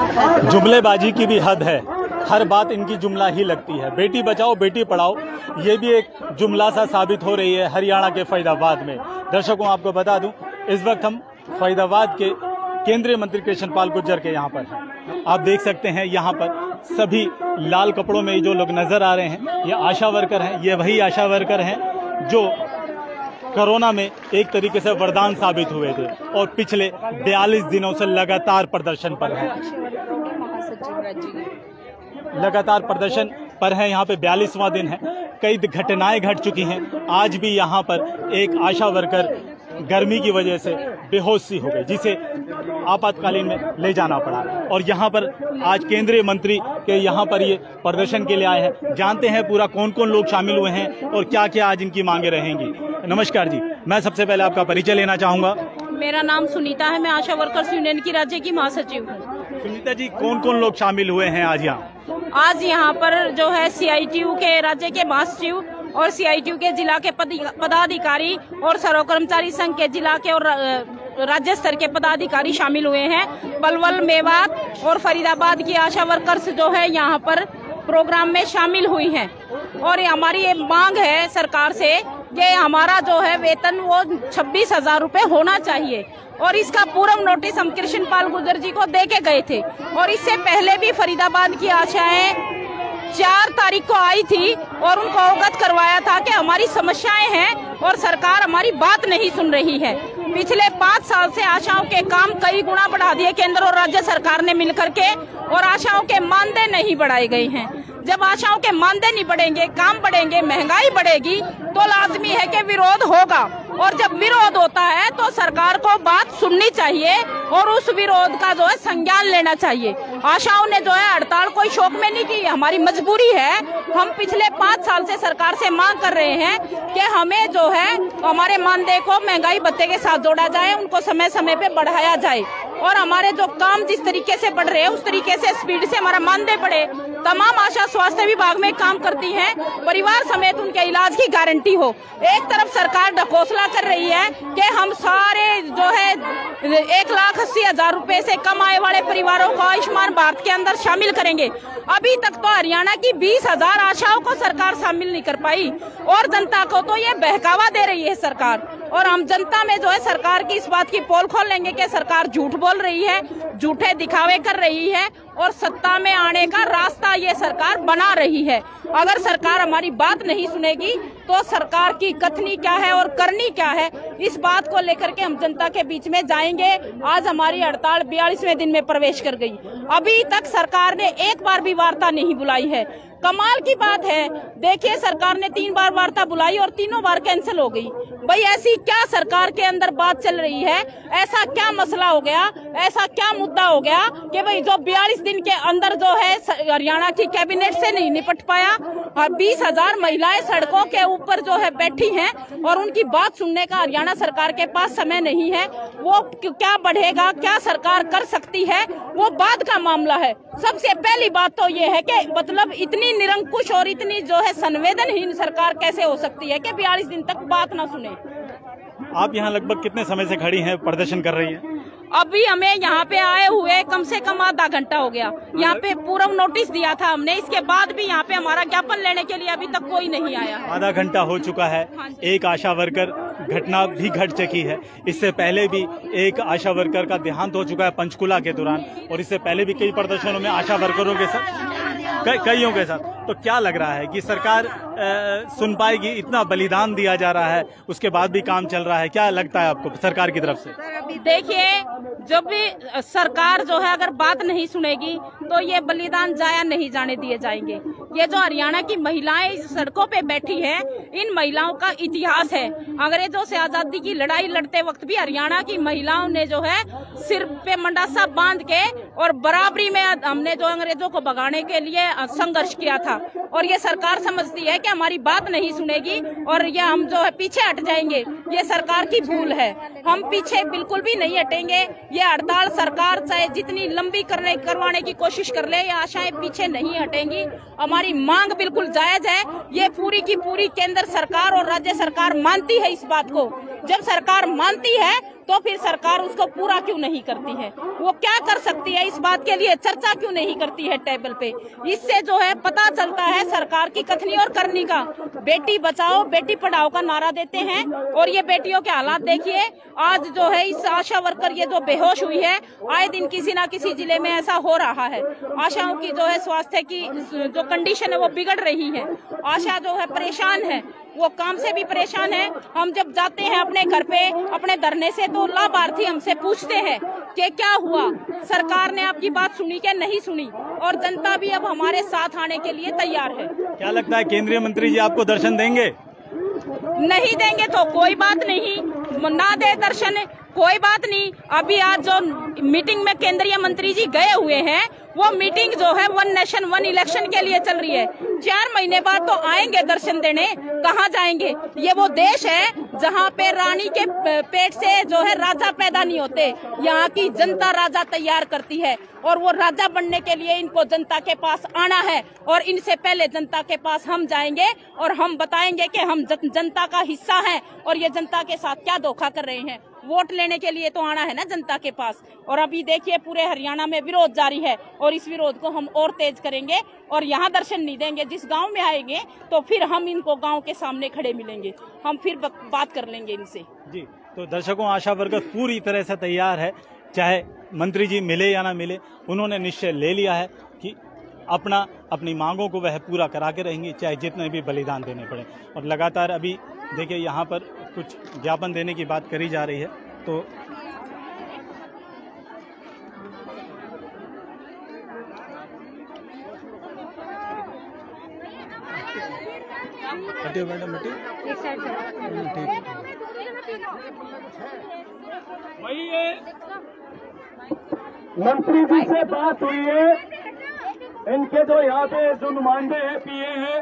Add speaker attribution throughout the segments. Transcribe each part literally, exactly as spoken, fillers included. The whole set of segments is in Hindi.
Speaker 1: जुमलेबाजी की भी हद है, हर बात इनकी जुमला ही लगती है। बेटी बचाओ बेटी पढ़ाओ, ये भी एक जुमला सा साबित हो रही है हरियाणा के फरीदाबाद में। दर्शकों, आपको बता दूं, इस वक्त हम फरीदाबाद के केंद्रीय मंत्री कृष्णपाल गुर्जर के यहाँ पर हैं। आप देख सकते हैं यहाँ पर सभी लाल कपड़ों में जो लोग नजर आ रहे हैं, ये आशा वर्कर हैं। ये वही आशा वर्कर हैं जो कोरोना में एक तरीके से वरदान साबित हुए थे और पिछले बयालीस दिनों से लगातार प्रदर्शन पर हैं। लगातार प्रदर्शन पर है, यहाँ पे बयालीसवां दिन है। कई घटनाएं घट चुकी हैं। आज भी यहाँ पर एक आशा वर्कर गर्मी की वजह से बेहोश सी हो गई, जिसे आपातकालीन में ले जाना पड़ा। और यहाँ पर आज केंद्रीय मंत्री के यहाँ पर ये प्रदर्शन के लिए आए हैं। जानते हैं पूरा कौन कौन लोग शामिल हुए हैं और क्या क्या आज इनकी मांगे रहेंगी। नमस्कार जी, मैं सबसे पहले आपका परिचय लेना चाहूंगा।
Speaker 2: मेरा नाम सुनीता है, मैं आशा वर्कर्स यूनियन की राज्य की महासचिव हूँ।
Speaker 1: सुनीता जी, कौन कौन लोग शामिल हुए हैं आज यहाँ?
Speaker 2: आज यहाँ पर जो है सी आई टी यू के राज्य के महासचिव और सी आई टी यू के जिला के पदाधिकारी और सर्व कर्मचारी संघ के जिला के और राज्य स्तर के पदाधिकारी शामिल हुए हैं। पलवल, मेवात और फरीदाबाद की आशा वर्कर्स जो है यहाँ पर प्रोग्राम में शामिल हुई हैं। और हमारी ये मांग है सरकार से कि हमारा जो है वेतन वो छब्बीस हजार रूपए होना चाहिए। और इसका पूर्व नोटिस हम कृष्णपाल गुर्जर जी को दे के गए थे। और इससे पहले भी फरीदाबाद की आशाएं चार तारीख को आई थी और उनको अवगत करवाया था कि हमारी समस्याएं हैं और सरकार हमारी बात नहीं सुन रही है। पिछले पाँच साल से आशाओं के काम कई गुना बढ़ा दिए केंद्र और राज्य सरकार ने मिलकर के, और आशाओं के मानदेय नहीं बढ़ाए गए हैं। जब आशाओं के मानदेय नहीं बढ़ेंगे, काम बढ़ेंगे, महंगाई बढ़ेगी, तो लाजमी है कि विरोध होगा। और जब विरोध होता है तो सरकार को बात सुननी चाहिए और उस विरोध का जो है संज्ञान लेना चाहिए। आशाओं ने जो है हड़ताल कोई शौक में नहीं की, हमारी मजबूरी है। हम पिछले पाँच साल से सरकार से मांग कर रहे हैं कि हमें जो है हमारे मानदेय को महंगाई भत्ते के साथ जोड़ा जाए, उनको समय समय पे बढ़ाया जाए और हमारे जो काम जिस तरीके से बढ़ रहे हैं उस तरीके से स्पीड से हमारा मानदेय बढ़े। तमाम आशा स्वास्थ्य विभाग में काम करती हैं, परिवार समेत उनके इलाज की गारंटी हो। एक तरफ सरकार ढकोसला कर रही है कि हम सारे जो है एक लाख अस्सी हजार रूपए से कम आय वाले परिवारों को आयुष्मान भारत के अंदर शामिल करेंगे। अभी तक तो हरियाणा की बीस हजार आशाओं को सरकार शामिल नहीं कर पाई और जनता को तो ये बहकावा दे रही है सरकार। और हम जनता में जो है सरकार की इस बात की पोल खोल लेंगे कि सरकार झूठ बोल रही है, झूठे दिखावे कर रही है और सत्ता में आने का रास्ता ये सरकार बना रही है। अगर सरकार हमारी बात नहीं सुनेगी तो सरकार की कथनी क्या है और करनी क्या है, इस बात को लेकर के हम जनता के बीच में जाएंगे। आज हमारी हड़ताल बयालीसवें दिन में प्रवेश कर गई। अभी तक सरकार ने एक बार भी वार्ता नहीं बुलाई है। कमाल की बात है, देखिए सरकार ने तीन बार वार्ता बुलाई और तीनों बार कैंसिल हो गई। भाई ऐसी क्या सरकार के अंदर बात चल रही है, ऐसा क्या मसला हो गया, ऐसा क्या मुद्दा हो गया कि भाई जो बयालीस दिन के अंदर जो है हरियाणा की कैबिनेट से नहीं निपट पाया और बीस हजार महिलाएं सड़कों के ऊपर जो है बैठी हैं और उनकी बात सुनने का हरियाणा सरकार के पास समय नहीं है। वो क्या बढ़ेगा, क्या सरकार कर सकती है, वो बाद का मामला है। सबसे पहली बात तो ये है कि मतलब इतनी निरंकुश और इतनी जो है संवेदनहीन सरकार कैसे हो सकती है कि बयालीस दिन तक बात ना सुने।
Speaker 1: आप यहाँ लगभग कितने समय से खड़ी हैं, प्रदर्शन कर रही हैं?
Speaker 2: अभी हमें यहाँ पे आए हुए कम से कम आधा घंटा हो गया। यहाँ पे पूर्व नोटिस दिया था हमने, इसके बाद भी यहाँ पे हमारा ज्ञापन लेने के लिए अभी तक कोई नहीं आया।
Speaker 1: आधा घंटा हो चुका है। एक आशा वर्कर घटना भी घट चुकी है। इससे पहले भी एक आशा वर्कर का देहांत हो चुका है पंचकुला के दौरान, और इससे पहले भी कई प्रदर्शनों में आशा वर्करों के साथ कई कईयों के साथ। तो क्या लग रहा है कि सरकार आ, सुन पाएगी? इतना बलिदान दिया जा रहा है, उसके बाद भी काम चल रहा है। क्या लगता है आपको सरकार की तरफ से?
Speaker 2: देखिए, जब भी सरकार जो है अगर बात नहीं सुनेगी तो ये बलिदान जाया नहीं जाने दिए जाएंगे। ये जो हरियाणा की महिलाएं सड़कों पे बैठी हैं, इन महिलाओं का इतिहास है। अंग्रेजों से आजादी की लड़ाई लड़ते वक्त भी हरियाणा की महिलाओं ने जो है सिर पे मंडासा बांध के और बराबरी में हमने जो अंग्रेजों को भगाने के लिए संघर्ष किया था। और ये सरकार समझती है कि हमारी बात नहीं सुनेगी और ये हम जो है पीछे हट जाएंगे। ये सरकार की भूल है, हम पीछे बिल्कुल भी नहीं हटेंगे। ये हड़ताल सरकार चाहे जितनी लंबी करने करवाने की कोशिश कर ले, ये आशाएं पीछे नहीं हटेंगी। हमारी मांग बिल्कुल जायज है। ये पूरी की पूरी केंद्र सरकार और राज्य सरकार मानती है इस बात को जब सरकार मानती है तो फिर सरकार उसको पूरा क्यों नहीं करती है? वो क्या कर सकती है इस बात के लिए चर्चा क्यों नहीं करती है टेबल पे? इससे जो है पता चलता है सरकार की कथनी और करनी का। बेटी बचाओ बेटी पढ़ाओ का नारा देते हैं और ये बेटियों के हालात देखिए। आज जो है इस आशा वर्कर ये जो बेहोश हुई है, आए दिन किसी ना किसी जिले में ऐसा हो रहा है। आशाओं की जो है स्वास्थ्य की जो कंडीशन है वो बिगड़ रही है। आशा जो है परेशान है, वो काम से भी परेशान है। हम जब जाते हैं अपने घर पे अपने धरने से तो लाभार्थी हमसे पूछते हैं कि क्या हुआ, सरकार ने आपकी बात सुनी कि नहीं सुनी, और जनता भी अब हमारे साथ आने के लिए तैयार है।
Speaker 1: क्या लगता है केंद्रीय मंत्री जी आपको दर्शन देंगे?
Speaker 2: नहीं देंगे तो कोई बात नहीं, ना दे दर्शन कोई बात नहीं। अभी आज जो मीटिंग में केंद्रीय मंत्री जी गए हुए हैं वो मीटिंग जो है वन नेशन वन इलेक्शन के लिए चल रही है। चार महीने बाद तो आएंगे दर्शन देने, कहाँ जाएंगे? ये वो देश है जहाँ पे रानी के पेट से जो है राजा पैदा नहीं होते, यहाँ की जनता राजा तैयार करती है और वो राजा बनने के लिए इनको जनता के पास आना है और इनसे पहले जनता के पास हम जाएंगे और हम बताएंगे कि हम जनता का हिस्सा हैं और ये जनता के साथ क्या धोखा कर रहे हैं। वोट लेने के लिए तो आना है ना जनता के पास। और अभी देखिए पूरे हरियाणा में विरोध जारी है और इस विरोध को हम और तेज करेंगे और यहाँ दर्शन नहीं देंगे। जिस गांव में आएंगे तो फिर हम इनको गांव के सामने खड़े मिलेंगे, हम फिर बात कर लेंगे इनसे। जी
Speaker 1: तो दर्शकों, आशा वर्कर पूरी तरह से तैयार है, चाहे मंत्री जी मिले या ना मिले। उन्होंने निश्चय ले लिया है कि अपना अपनी मांगों को वह पूरा करा के रहेंगे, चाहे जितने भी बलिदान देने पड़े। और लगातार अभी देखिए यहाँ पर कुछ ज्ञापन देने की बात करी जा रही है। तो हटियो मैडम, हटियो ठीक।
Speaker 3: वही है, मंत्री जी से बात हुई है, इनके जो यहाँ पे जो नुमाइंदे हैं पीए हैं,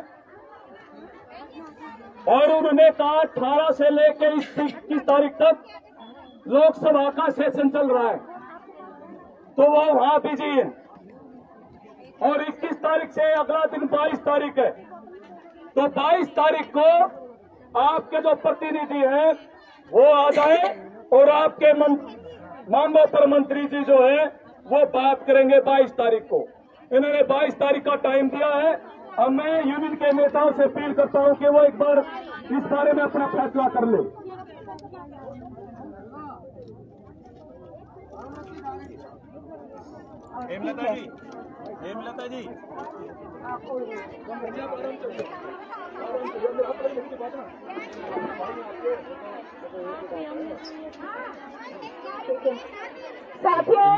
Speaker 3: और उन्होंने कहा अठारह से लेकर इक्कीस तारीख तक लोकसभा का सेशन चल रहा है, तो वो वहां बिजी है। और इक्कीस तारीख से अगला दिन बाईस तारीख है, तो बाईस तारीख को आपके जो प्रतिनिधि हैं वो आ जाए और आपके मांगों पर मंत्री जी जो है वो बात करेंगे बाईस तारीख को। इन्होंने बाईस तारीख का टाइम दिया है। अब मैं यूनियन के नेताओं से अपील करता हूं कि वो एक बार इस बारे में अपना फैसला कर ले।
Speaker 1: हेमलता जी, हेमलता जी,
Speaker 2: साथियों,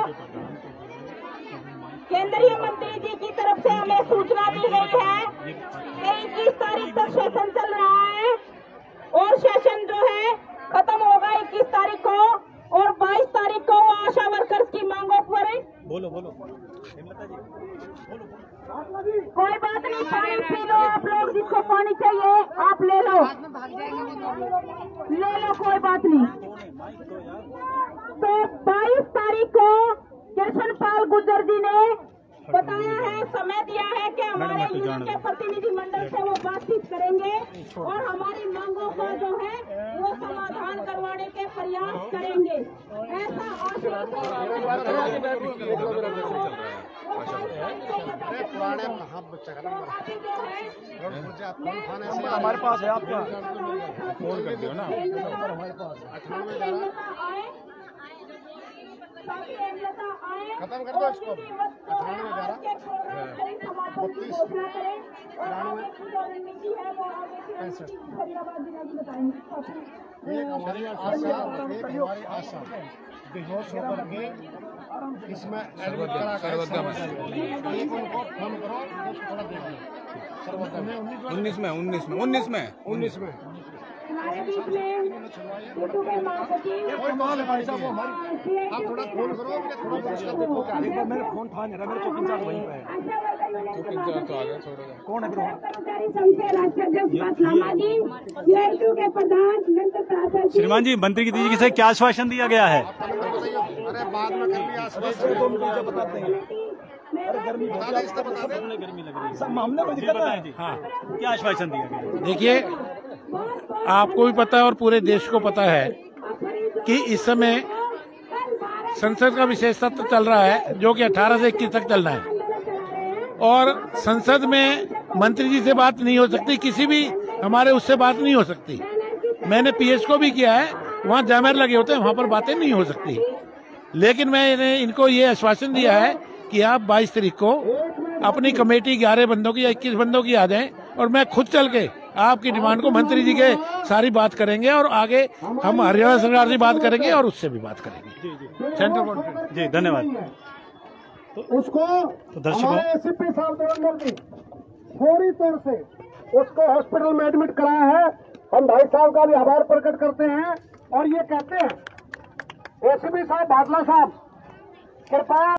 Speaker 2: केंद्रीय मंत्री जी की तरफ से हमें सूचना दी गई है कि इक्कीस तारीख तक सेशन चल रहा है और सेशन जो है खत्म होगा इक्कीस तारीख को, और बाईस तारीख को आशा वर्कर्स की मांगों पर
Speaker 1: बोलो बोलो हेमलता जी, बोलो।
Speaker 2: कोई बात नहीं, पानी पी लो आप लोग, जिसको पानी चाहिए आप ले लो, ले लो, कोई बात नहीं। तो बाईस तारीख को कृष्णपाल गुर्जर जी ने बताया है, समय दिया है कि हमारे यूनियन के प्रतिनिधि मंडल से वो बातचीत करेंगे और हमारी मांगों का जो है वो समाधान करवाने के प्रयास करेंगे। ऐसा
Speaker 3: हमारे पास है, आपका
Speaker 1: फोन कर दियो ना।
Speaker 4: खत्म कर दो इसको। अठानवे ग्यारह बत्तीस पैंसठ। एक हमारी आशा, एक हमारी आशा बेहोश होकर के इसमें एडमिट करा कर एक उनको फोन करो, थोड़ा देखिए।
Speaker 5: उन्नीस में उन्नीस में उन्नीस में
Speaker 4: उन्नीस में
Speaker 2: हमारे बीच में
Speaker 4: कोई माल है भाई साहब, वो हमारी आप थोड़ा फोन करो, थोड़ा पूछकर देखो क्या। एक बार मेरे फोन था नहीं, मेरे चौकी इंचार्ज वहीं पे है।
Speaker 5: चौकी इंचार्ज तो आ गया, छोड़ दो।
Speaker 4: कौन है फिर?
Speaker 2: कर्मचारी संघ के राष्ट्रीय अध्यक्ष लामा जी, सीआईटीयू के प्रधान नंद प्रसाद।
Speaker 1: श्रीमान जी, मंत्री जी से क्या आश्वासन दिया गया है?
Speaker 4: अरे बाद में कर लिया आश्वासन बताते हैं। अरे गर्मी बता दे,
Speaker 1: गर्मी लग रही है, मामले में दिक्कत है जी। हाँ, क्या आश्वासन दिया गया?
Speaker 5: देखिए,
Speaker 4: आपको भी पता है और पूरे देश को पता है कि इस समय संसद का विशेष सत्र चल रहा है जो कि अठारह से इक्कीस तक चलना है और संसद में मंत्री जी से बात नहीं हो सकती, किसी भी हमारे उससे बात नहीं हो सकती। मैंने पीएच को भी किया है, वहाँ जैमर लगे होते हैं, वहाँ पर बातें नहीं हो सकती। लेकिन मैंने इनको ये आश्वासन दिया है कि आप बाईस तारीख को अपनी कमेटी ग्यारह बंदों की या इक्कीस बंदों की आ जाएं और मैं खुद चल के आपकी डिमांड को मंत्री जी के सारी बात करेंगे और आगे हम हरियाणा सरकार से बात करेंगे और उससे भी बात करेंगे। सेंट्रल गवर्नमेंट
Speaker 1: जी धन्यवाद।
Speaker 6: तो उसको
Speaker 1: तो दर्शकों
Speaker 6: एसीपी साहब देवेंद्र जी फौरी तौर से उसको हॉस्पिटल में एडमिट कराया है। हम भाई साहब का भी आभार प्रकट करते हैं और ये कहते हैं एसीपी साहब, बादला साहब, कृपया